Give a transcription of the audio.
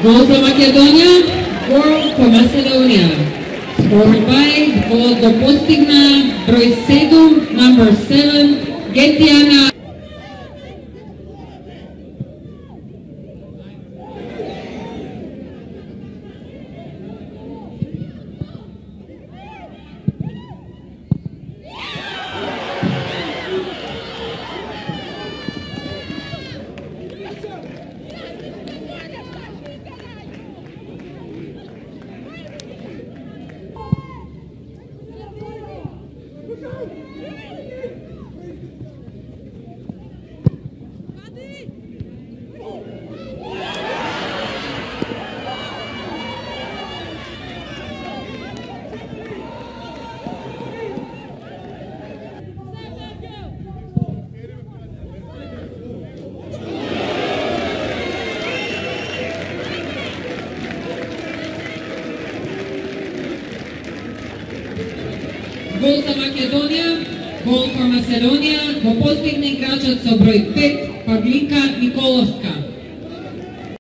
Gol za Македонија, gol for Macedonia. Scored by, gol го постигна број 7, number 7, Гетијана. Гол за Македонија, гол for Macedonia, го постигна играчот со број 5, Павлинка Николовска.